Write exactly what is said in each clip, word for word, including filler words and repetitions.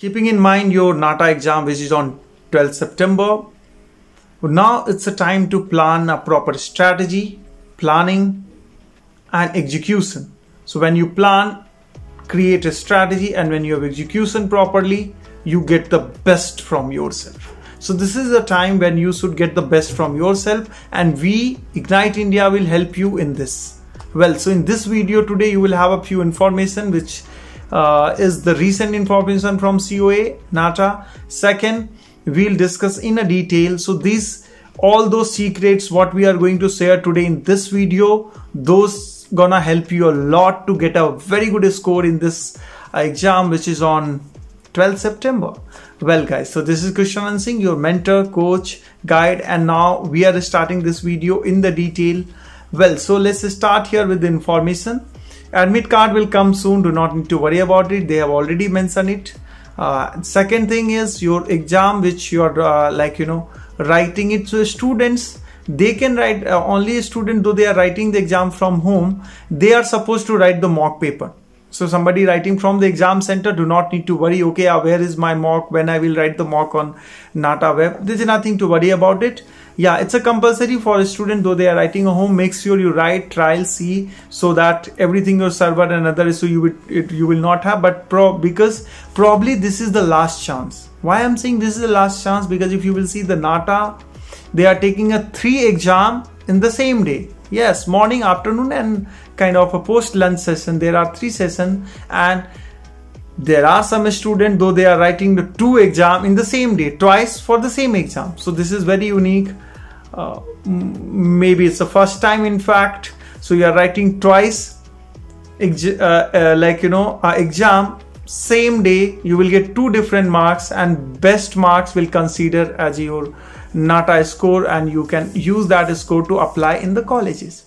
Keeping in mind your NATA exam, which is on twelfth September, now it's a time to plan a proper strategy, planning and execution. So when you plan, create a strategy, and when you have execution properly, you get the best from yourself. So this is a time when you should get the best from yourself, and we Ignite India will help you in this. Well, so in this video today you will have a few information which uh, is the recent information from C O A, NATA. Second, we'll discuss in a detail. So these all those secrets what we are going to share today in this video, those gonna help you a lot to get a very good score in this uh, exam which is on twelfth September. Well guys, so this is Krishanand Singh, your mentor, coach, guide, and now we are starting this video in the detail. Well, so let's start here with the information. Admit card will come soon, do not need to worry about it, they have already mentioned it. Uh, second thing is your exam which you are uh, like you know writing it. So students, they can write uh, only a student, though they are writing the exam from home, they are supposed to write the mock paper. So somebody writing from the exam center do not need to worry, okay, uh, where is my mock, when I will write the mock on NATA web. There is nothing to worry about it. Yeah, it's a compulsory for a student, though they are writing at home. Make sure you write, trial, see, so that everything your server and other issue you will, it, you will not have. But pro because probably this is the last chance. Why I'm saying this is the last chance? Because if you will see the NATA, they are taking a three exam in the same day. Yes, morning, afternoon, and kind of a post lunch session. There are three sessions, and there are some students, though they are writing the two exam in the same day, twice for the same exam. So this is very unique. Uh, maybe it's the first time, in fact. So you are writing twice, uh, uh, like you know, uh, exam same day. You will get two different marks, and best marks will consider as your NATA score, and you can use that score to apply in the colleges.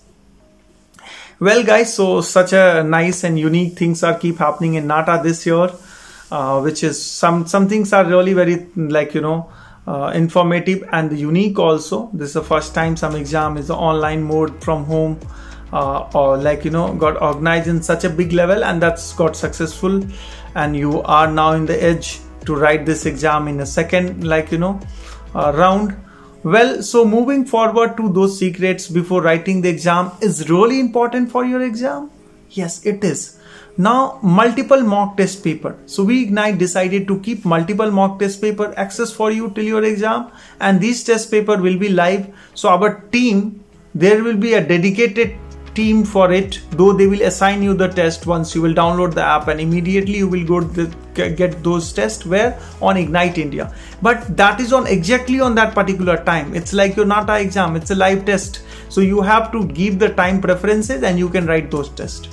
Well guys, so such a nice and unique things are keep happening in NATA this year, uh, which is some some things are really very like you know uh, informative and unique also. This is the first time some exam is online mode from home, uh, or like you know got organized in such a big level, and that's got successful, and you are now in the edge to write this exam in a second like you know uh, round. Well, so moving forward to those secrets before writing the exam is really important for your exam. Yes, it is. Now, multiple mock test paper. So we Ignite decided to keep multiple mock test paper access for you till your exam, and these test paper will be live. So our team, there will be a dedicated team for it, though they will assign you the test once you will download the app, and immediately you will go to the, get those tests where on Ignite India. But that is on exactly on that particular time. It's like your NATA exam, it's a live test, so you have to give the time preferences and you can write those tests.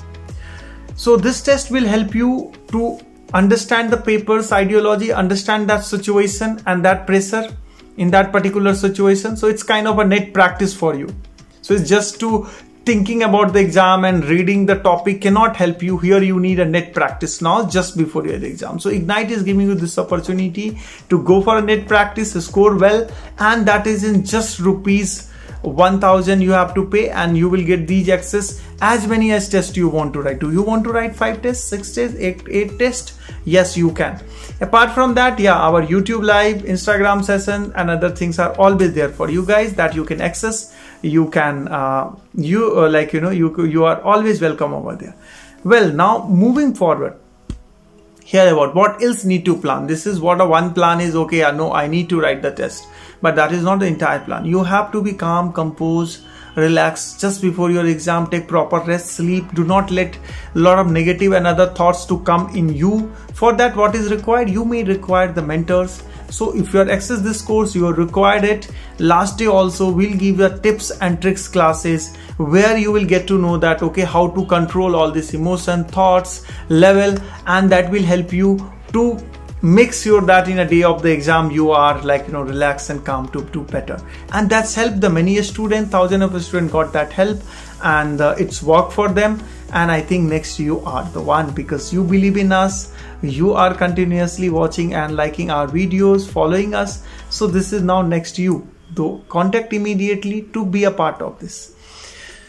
So this test will help you to understand the paper's ideology, understand that situation and that pressure in that particular situation. So it's kind of a net practice for you. So it's just to thinking about the exam and reading the topic cannot help you. Here you need a net practice now just before your exam. So Ignite is giving you this opportunity to go for a net practice, score well, and that is in just rupees one thousand you have to pay, and you will get these access as many as tests you want to write. Do you want to write five tests, six tests, eight, eight tests? Yes, you can. Apart from that, yeah, our YouTube live, Instagram session and other things are always there for you guys that you can access. You can uh, you uh, like you know you you are always welcome over there. Well, now moving forward, here about what else need to plan. This is what a one plan is. Okay, I know I need to write the test, but that is not the entire plan. You have to be calm, composed, relax just before your exam. Take proper rest, sleep. Do not let a lot of negative and other thoughts to come in you. For that, what is required? You may require the mentors. So if you are access this course, you are required it. Last day also we'll give the tips and tricks classes where you will get to know that okay how to control all this emotion, thoughts, level, and that will help you to make sure that in a day of the exam you are like you know relaxed and calm to do better. And that's helped the many students, thousands of students got that help, and uh, it's worked for them. And I think next you are the one, because you believe in us, you are continuously watching and liking our videos, following us. So this is now next you, though contact immediately to be a part of this.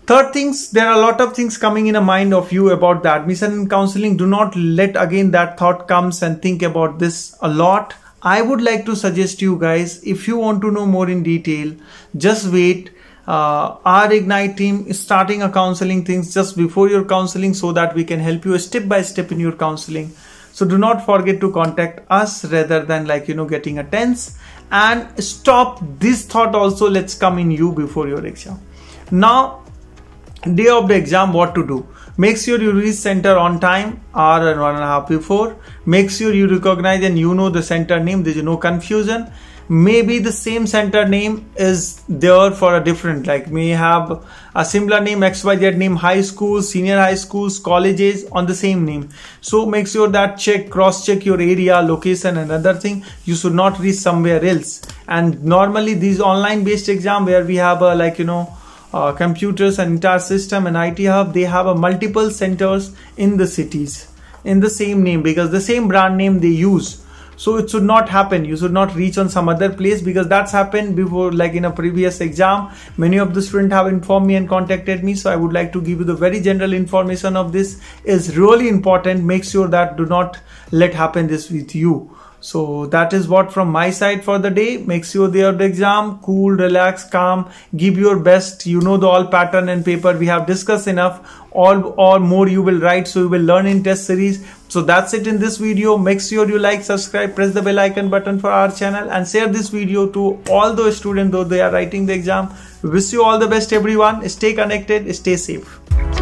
Third things, there are a lot of things coming in a mind of you about the admission and counseling. Do not let again that thought comes and think about this a lot. I would like to suggest you guys, if you want to know more in detail, just wait. Uh, our Ignite team is starting a counseling things just before your counseling, so that we can help you step by step in your counseling. So do not forget to contact us rather than like, you know, getting a tense, and stop this thought also. Let's come in you before your exam. Now, day of the exam, what to do? Make sure you reach center on time, hour and one and a half before. Make sure you recognize and you know the center name. There is no confusion. Maybe the same center name is there for a different, like may have a similar name, X Y Z name, high schools, senior high schools, colleges on the same name. So make sure that check, cross check your area, location, and other thing. You should not reach somewhere else. And normally these online based exam where we have a like, you know, uh, computers and entire system and I T hub, they have a multiple centers in the cities in the same name, because the same brand name they use. So it should not happen. You should not reach on some other place, because that's happened before, like in a previous exam. Many of the students have informed me and contacted me. So I would like to give you the very general information of this. Is really important. Make sure that do not let happen this with you. So that is what from my side for the day. Make sure they are the exam, cool, relax, calm, give your best. You know the all pattern and paper we have discussed enough. All or more you will write, so you will learn in test series. So that's it in this video. Make sure you like, subscribe, press the bell icon button for our channel, and share this video to all those students though they are writing the exam. Wish you all the best everyone. Stay connected, stay safe.